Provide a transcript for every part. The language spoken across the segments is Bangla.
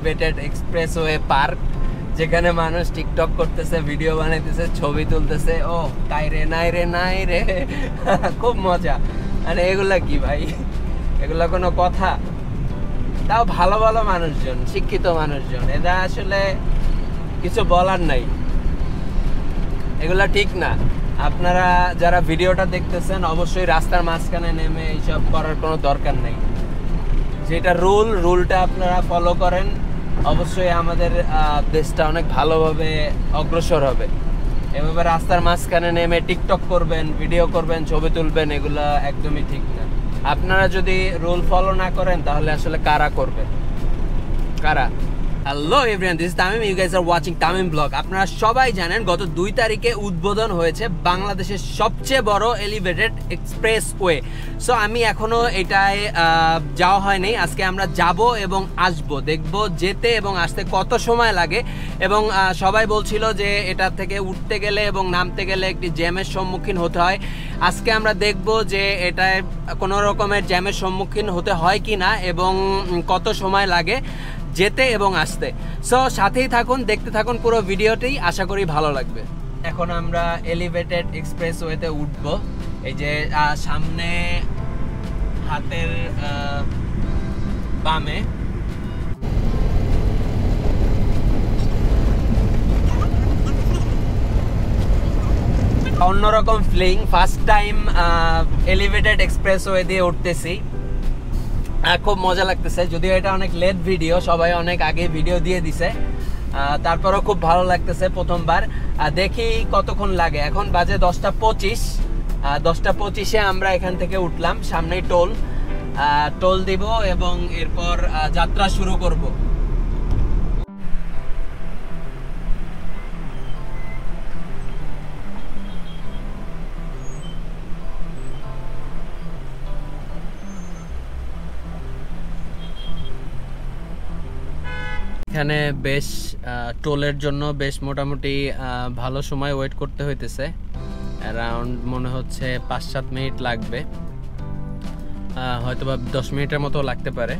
এলিভেটেড এক্সপ্রেসওয়ে পার্ক, যেখানে মানুষ টিকটক করতেছে, ভিডিও বানাইতেছে, ছবি তুলতেছে। ও তাই রে নাই রে নাই রে খুব মজা। মানে এগুলা কি ভাই, এগুলা কোনো কথা? তাও ভালো ভালো মানুষজন, শিক্ষিত মানুষজন, এরা আসলে কিছু বলার নাই, এগুলা ঠিক না। আপনারা যারা ভিডিওটা দেখতেছেন অবশ্যই রাস্তার মাঝখানে নেমে এইসব করার কোনো দরকার নেই। যেটা রুলটা আপনারা ফলো করেন, অবশ্যই আমাদের দেশটা অনেক ভালোভাবে অগ্রসর হবে। এভাবে রাস্তার মাঝখানে নেমে টিকটক করবেন, ভিডিও করবেন, ছবি তুলবেন, এগুলা একদমই ঠিক না। আপনারা যদি রুল ফলো না করেন তাহলে আসলে কারা করবে, কারা? Hello everyone, this is Tamim, you guys are watching Tamim blog. আপনারা সবাই জানেন গত 2 তারিখে উদ্বোধন হয়েছে বাংলাদেশের সবচেয়ে বড় এলিভেটেড এক্সপ্রেসওয়ে। সো আমি এখনো এটায় যাওয়া হয়নি, আজকে আমরা যাব এবং আসব, দেখব যেতে এবং আসতে কত সময় লাগে। এবং সবাই বলছিল যে এটা থেকে উঠতে গেলে এবং নামতে গেলে একটি জ্যামের সম্মুখীন হতে হয়। আজকে আমরা দেখব যে এটায় কোনো রকমের জ্যামের সম্মুখীন হতে হয় কি না এবং কত সময় লাগে যেতে এবং আসতে। সো সাথেই থাকুন, দেখতে থাকুন পুরো ভিডিওটি, আশা করি ভালো লাগবে। এখন আমরা এলিভেটেড এক্সপ্রেসওয়েতে উঠব। এই যে সামনে হাতের বামে অন্যরকম feeling, first time elevated expressway দিয়ে উঠতেছি, খুব মজা লাগতেছে। যদিও এটা অনেক লেট ভিডিও, সবাই অনেক আগে ভিডিও দিয়ে দিছে, তারপরেও খুব ভালো লাগতেছে প্রথমবার। দেখি কতক্ষণ লাগে। এখন বাজে 10:25। 10:25-এ আমরা এখান থেকে উঠলাম। সামনেই টোল দিব এবং এরপর যাত্রা শুরু করব। এখানে বেশ টোলের জন্য বেশ মোটামুটি ভালো সময় ওয়েট করতে হইতেছে। অ্যারাউন্ড মনে হচ্ছে 5-7 মিনিট লাগবে, হয়তো বা 10 মিনিটের মতো লাগতে পারে।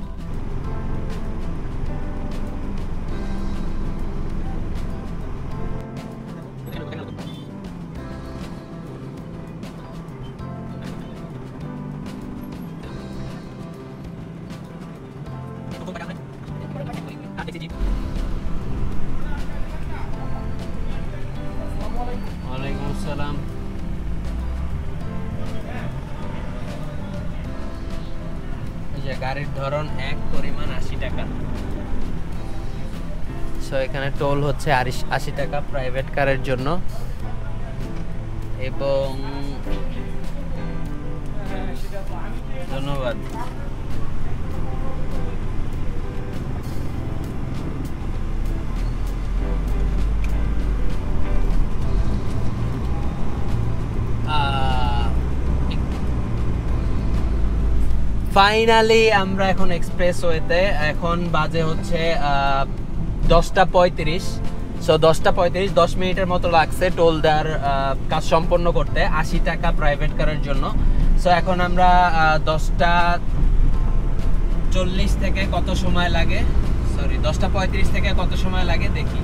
ওয়ালাইকুম আসসালাম। গাড়ির ধরন এক, পরিমাণ 80 টাকা। সো এখানে টোল হচ্ছে 80 টাকা প্রাইভেট কারের জন্য। এবং ধন্যবাদ। ফাইনালি আমরা এখন এক্সপ্রেসওয়েতে। এখন বাজে হচ্ছে 10:35। সো 10:35, 10 মিনিটের মতো লাগছে টোল দেওয়ার কাজ সম্পন্ন করতে, 80 টাকা প্রাইভেট কারের জন্য। সো এখন আমরা 10:40 থেকে কত সময় লাগে, 10:35 থেকে কত সময় লাগে দেখি।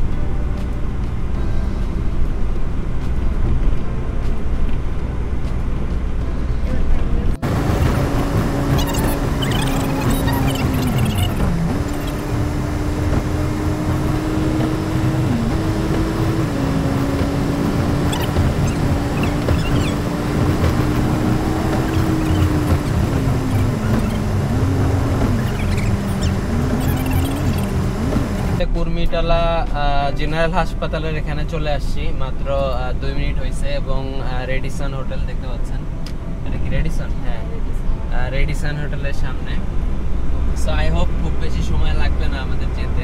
কুর্মিটালা জেনারেল হাসপাতালের এখানে চলে আসছি, মাত্র 2 মিনিট হয়েছে। এবং রেডিসন হোটেল দেখতে পাচ্ছেন, এটা কি রেডিসন? হ্যাঁ, রেডিসন হোটেলের সামনে। সো আই হোপ খুব বেশি সময় লাগবে না আমাদের যেতে।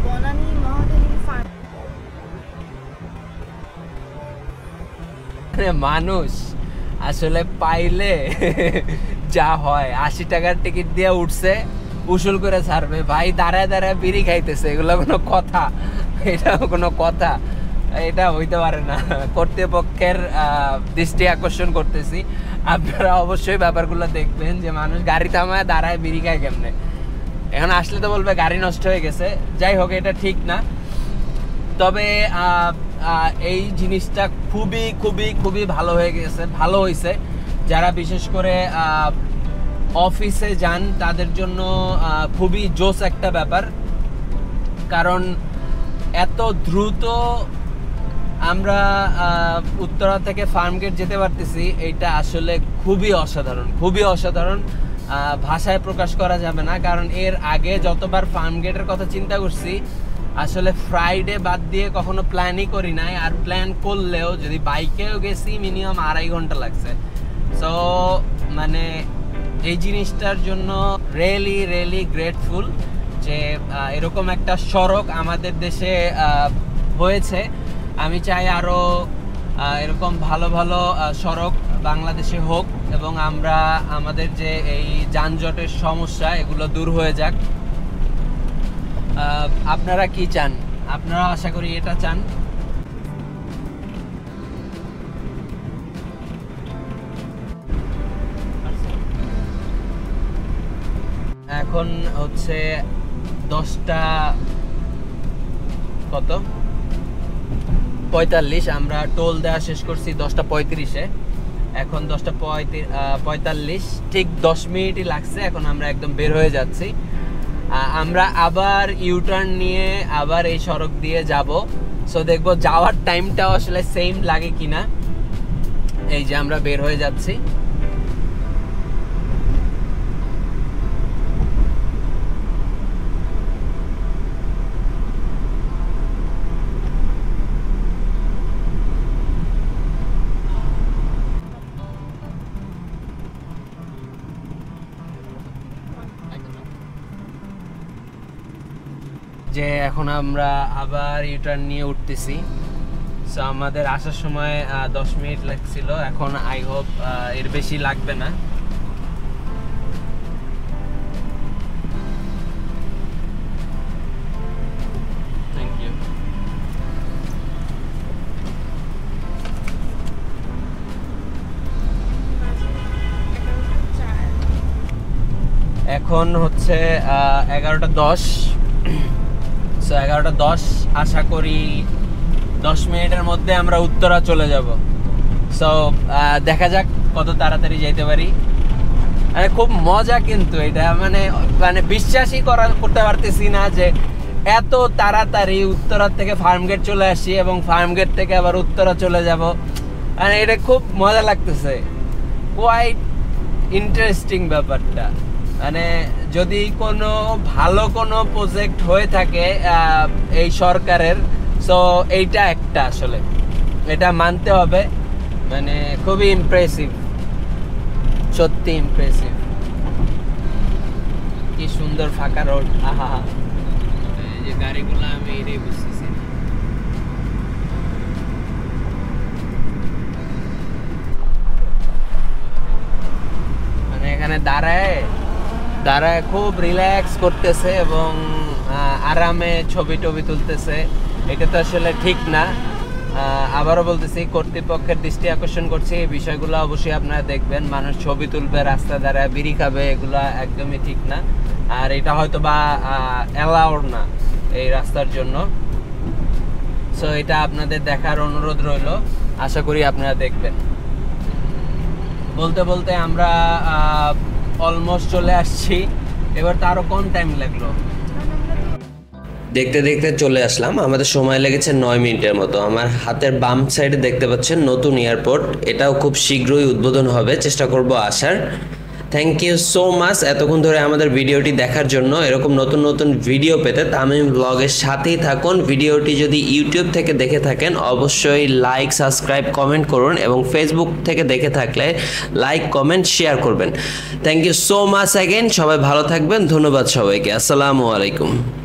মানুষ আসলে পাইলে যা হয়, 80 টাকার টিকিট দিয়ে উঠছে, উসুল করে ছাড়বে ভাই, দাঁড়ায় দাঁড়ায় বিড়ি খাইতেছে। এগুলো কোনো কথা? এটা কোনো কথা? এটা হইতে পারে না। কর্তৃপক্ষের দৃষ্টি আকর্ষণ করতেছি, আপনারা অবশ্যই ব্যাপারগুলো দেখবেন যে মানুষ গাড়ি থামায় দাঁড়ায় বিড়ি খায় কেমনে। এখন আসলে তো বলবে গাড়ি নষ্ট হয়ে গেছে। যাই হোক, এটা ঠিক না। তবে এই জিনিসটা খুবই খুবই খুবই ভালো হয়েছে যারা বিশেষ করে অফিসে যান তাদের জন্য খুবই জোস একটা ব্যাপার, কারণ এত দ্রুত আমরা উত্তরা থেকে ফার্মগেট যেতে পারতেছি, এইটা আসলে খুবই অসাধারণ। ভাষায় প্রকাশ করা যাবে না, কারণ এর আগে যতবার ফার্মগেটের কথা চিন্তা করছি, আসলে ফ্রাইডে বাদ দিয়ে কখনো প্ল্যানই করি নাই, আর প্ল্যান করলেও যদি বাইকেও গেছি মিনিমাম 2.5 ঘন্টা লাগছে। সো মানে এই জিনিসটার জন্য রিয়েলি গ্রেটফুল যে এরকম একটা সড়ক আমাদের দেশে হয়েছে। আমি চাই আরও এরকম ভালো সড়ক বাংলাদেশে হোক, এবং আমরা আমাদের যে এই যানজটের সমস্যা এগুলো দূর হয়ে যাক। আপনারা কি চান? আপনারা আশা করি এটা চান। এখন হচ্ছে 10:45, আমরা টোল দেওয়া শেষ করছি 10:35-এ, এখন 10:45, ঠিক 10 মিনিটই লাগছে। এখন আমরা একদম বের হয়ে যাচ্ছি। আমরা আবার ইউটার্ন নিয়ে আবার এই সড়ক দিয়ে যাব। সো দেখবো যাওয়ার টাইমটাও আসলে সেম লাগে কিনা। এই যে আমরা বের হয়ে যাচ্ছি। যে এখন আমরা আবার ইউটার্ন নিয়ে উঠতেছি। সো আমাদের আসার সময় 10 মিনিট লাগছিল, এখন আই হোপ এর বেশি লাগবে না। Thank you. এখন হচ্ছে 11:10। সো 11:10, আশা করি 10 মিনিটের মধ্যে আমরা উত্তরা চলে যাব। সো দেখা যাক কত তাড়াতাড়ি যাইতে পারি। মানে খুব মজা, কিন্তু এটা মানে বিশ্বাসই করতে পারতেছি না যে এত তাড়াতাড়ি উত্তরা থেকে ফার্মগেট চলে আসি এবং ফার্মগেট থেকে আবার উত্তরা চলে যাব। মানে এটা খুব মজা লাগতেছে, কোয়াইট ইন্টারেস্টিং ব্যাপারটা। মানে যদি কোনো ভালো কোনো প্রজেক্ট হয়ে থাকে এই সরকারের, সো এইটা একটা, আসলে এটা মানতে হবে। মানে খুবই ইমপ্রেসিভ, সত্যি ইমপ্রেসিভ। কি সুন্দর ফাঁকা রোড, আহা। এই যে গাড়িগুলো আমি এটাই বুঝতেছি। মানে এখানে দাঁড়ায় খুব রিল্যাক্স করতেছে এবং আরামে ছবি তুলতেছে। এটা তো আসলে ঠিক না। আবারও বলতেছি, কর্তৃপক্ষের দৃষ্টি আকর্ষণ করছি, এই বিষয়গুলো অবশ্যই আপনারা দেখবেন। মানুষ ছবি তুলবে, রাস্তা দ্বারা বিড়ি খাবে, এগুলো একদমই ঠিক না। আর এটা হয়তো বা অ্যালাউড না এই রাস্তার জন্য। সো এটা আপনাদের দেখার অনুরোধ রইল, আশা করি আপনারা দেখবেন। বলতে আমরা অলমোস্ট চলে আসছি। এবার তো আরো কম টাইম লাগলো। দেখতে দেখতে চলে আসলাম। আমাদের সময় লেগেছে 9 মিনিটের মতো। আমার হাতের বাম সাইডে দেখতে পাচ্ছেন নতুন এয়ারপোর্ট, এটাও খুব শীঘ্রই উদ্বোধন হবে, চেষ্টা করব আসার। থ্যাংক ইউ সো মাচ এতক্ষণ ধরে আমাদের ভিডিওটি দেখার জন্য। এরকম নতুন ভিডিও পেতে তামিম ব্লগের সাথেই থাকুন। ভিডিওটি যদি ইউটিউব থেকে দেখে থাকেন অবশ্যই লাইক, সাবস্ক্রাইব, কমেন্ট করুন, এবং ফেসবুক থেকে দেখে থাকলে লাইক, কমেন্ট, শেয়ার করবেন। Thank you so much again. সবাই ভালো থাকবেন। ধন্যবাদ সবাইকে। আসসালামু আলাইকুম।